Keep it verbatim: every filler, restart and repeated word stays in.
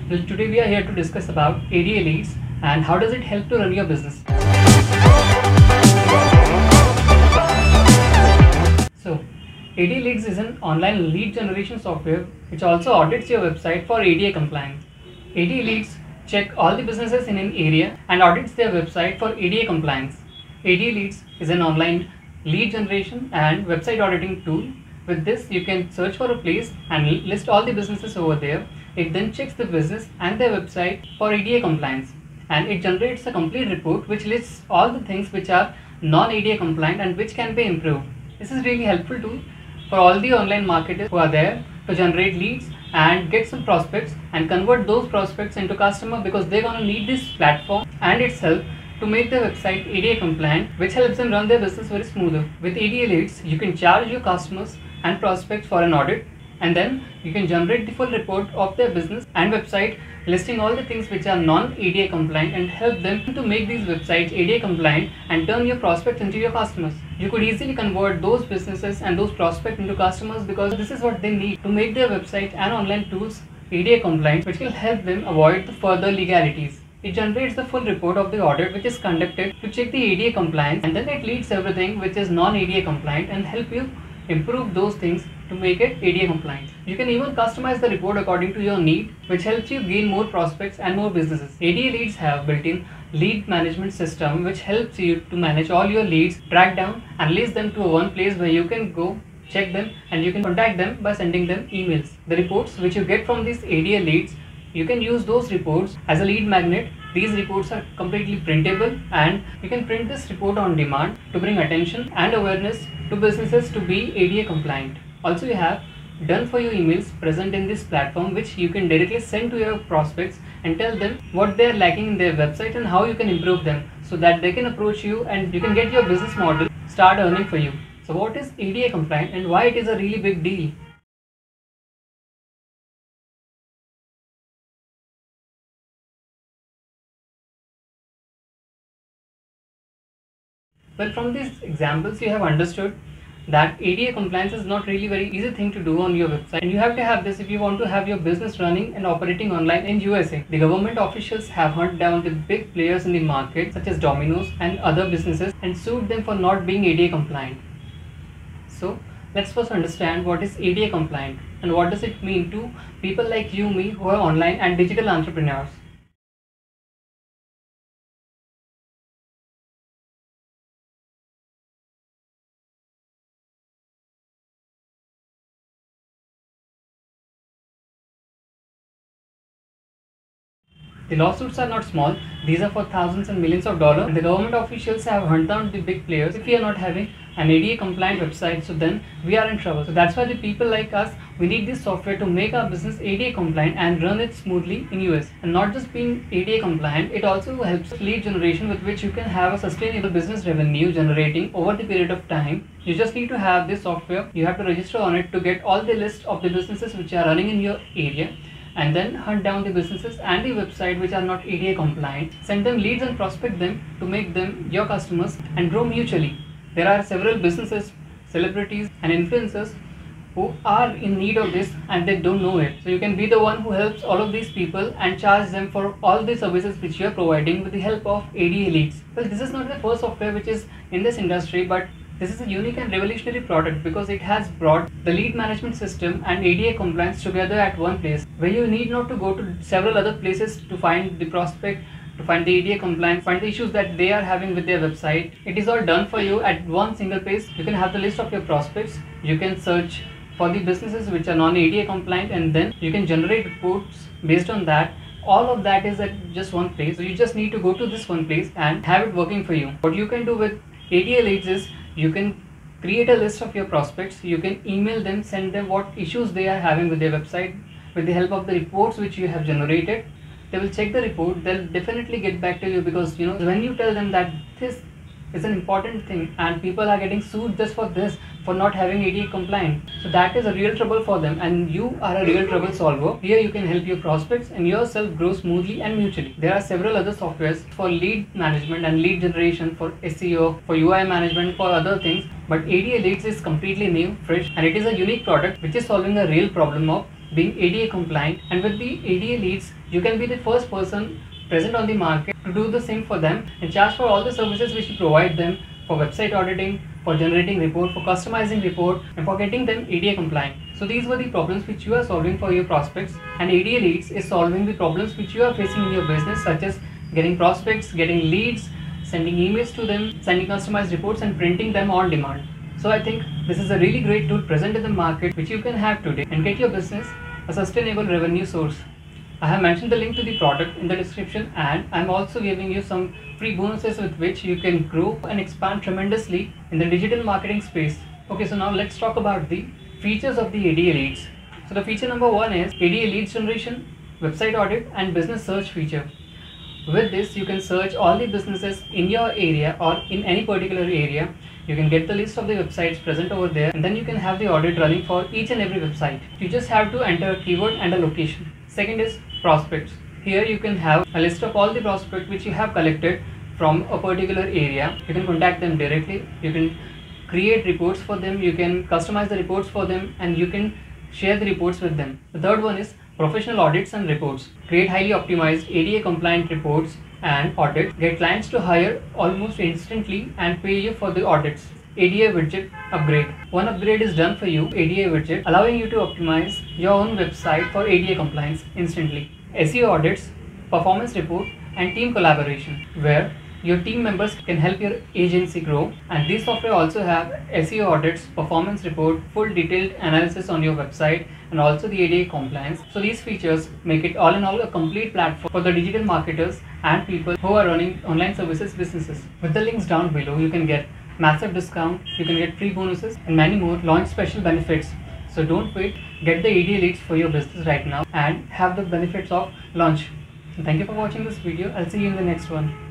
Well, today we are here to discuss about A D A leads and how does it help to run your business. So, A D A leads is an online lead generation software which also audits your website for A D A compliance. A D A leads check all the businesses in an area and audits their website for A D A compliance. A D A leads is an online lead generation and website auditing tool. With this, you can search for a place and list all the businesses over there. It then checks the business and their website for A D A compliance, and it generates a complete report which lists all the things which are non-A D A compliant and which can be improved. This is really helpful tool for all the online marketers who are there to generate leads and get some prospects and convert those prospects into customer, because they're going to need this platform and its help to make their website A D A compliant, which helps them run their business very smoother. With A D A leads, you can charge your customers and prospects for an audit, and then you can generate the full report of their business and website listing all the things which are non-A D A compliant and help them to make these websites A D A compliant and turn your prospects into your customers. You could easily convert those businesses and those prospects into customers, because this is what they need to make their website and online tools A D A compliant, which will help them avoid the further legalities. It generates the full report of the audit which is conducted to check the A D A compliance, and then it leads everything which is non-A D A compliant and help you improve those things to make it A D A compliant. You can even customize the report according to your need, which helps you gain more prospects and more businesses. A D A leads have built-in lead management system which helps you to manage all your leads, track down and list them to one place where you can go check them, and you can contact them by sending them emails. The reports which you get from these A D A leads, you can use those reports as a lead magnet. These reports are completely printable, and you can print this report on demand to bring attention and awareness to businesses to be A D A compliant. Also, you have done for you emails present in this platform, which you can directly send to your prospects and tell them what they are lacking in their website and how you can improve them, so that they can approach you and you can get your business model start earning for you. So what is A D A compliant and why it is a really big deal? Well, from these examples you have understood that A D A compliance is not really very easy thing to do on your website, and you have to have this if you want to have your business running and operating online in U S A. The government officials have hunted down the big players in the market such as Domino's and other businesses and sued them for not being A D A compliant. So let's first understand what is A D A compliant and what does it mean to people like you, me, who are online and digital entrepreneurs. The lawsuits are not small, these are for thousands and millions of dollars, and the government officials have hunted down the big players. If we are not having an A D A compliant website, so then we are in trouble. So that's why the people like us, we need this software to make our business A D A compliant and run it smoothly in U S. And not just being A D A compliant, it also helps lead generation with which you can have a sustainable business revenue generating over the period of time. You just need to have this software, you have to register on it to get all the list of the businesses which are running in your area, and then hunt down the businesses and the website which are not A D A compliant, send them leads and prospect them to make them your customers and grow mutually. There are several businesses, celebrities and influencers who are in need of this and they don't know it. So you can be the one who helps all of these people and charge them for all the services which you are providing with the help of A D A leads. Well, this is not the first software which is in this industry, but this is a unique and revolutionary product because it has brought the lead management system and A D A compliance together at one place, where you need not to go to several other places to find the prospect, to find the A D A compliance, find the issues that they are having with their website. It is all done for you at one single place. You can have the list of your prospects, you can search for the businesses which are non-A D A compliant, and then you can generate reports based on that. All of that is at just one place. So you just need to go to this one place and have it working for you. What you can do with A D A leads is you can create a list of your prospects, you can email them, send them what issues they are having with their website. With the help of the reports which you have generated, they will check the report, they'll definitely get back to you, because you know when you tell them that this is an important thing and people are getting sued just for this, for not having A D A compliant, so that is a real trouble for them, and you are a real trouble solver. Here you can help your prospects and yourself grow smoothly and mutually. There are several other softwares for lead management and lead generation, for S E O, for U I management, for other things, but A D A leads is completely new, fresh, and it is a unique product which is solving a real problem of being A D A compliant. And with the A D A leads, You can be the first person present on the market to do the same for them and charge for all the services which you provide them for website auditing, for generating report, for customizing report, and for getting them A D A compliant. So these were the problems which you are solving for your prospects, and A D A Leads is solving the problems which you are facing in your business, such as getting prospects, getting leads, sending emails to them, sending customized reports, and printing them on demand. So I think this is a really great tool present in the market which you can have today and get your business a sustainable revenue source. I have mentioned the link to the product in the description, and I'm also giving you some free bonuses with which you can grow and expand tremendously in the digital marketing space. Okay, so now let's talk about the features of the A D A Leads. So the feature number one is A D A Leads Generation, Website Audit, and Business Search feature. With this, you can search all the businesses in your area or in any particular area. You can get the list of the websites present over there, and then you can have the audit running for each and every website. You just have to enter a keyword and a location. Second is prospects. Here you can have a list of all the prospects which you have collected from a particular area. You can contact them directly. You can create reports for them. You can customize the reports for them, and you can share the reports with them. The third one is professional audits and reports. Create highly optimized A D A compliant reports and audits. Get clients to hire almost instantly and pay you for the audits. A D A widget upgrade. One upgrade is done for you, A D A widget, allowing you to optimize your own website for A D A compliance instantly. S E O audits, performance report, and team collaboration, where your team members can help your agency grow. And this software also have S E O audits, performance report, full detailed analysis on your website, and also the A D A compliance. So these features make it all in all a complete platform for the digital marketers and people who are running online services businesses. With the links down below, you can get massive discount, you can get free bonuses, and many more launch special benefits. So don't wait, get the A D A Leads for your business right now and have the benefits of launch. Thank you for watching this video. I'll see you in the next one.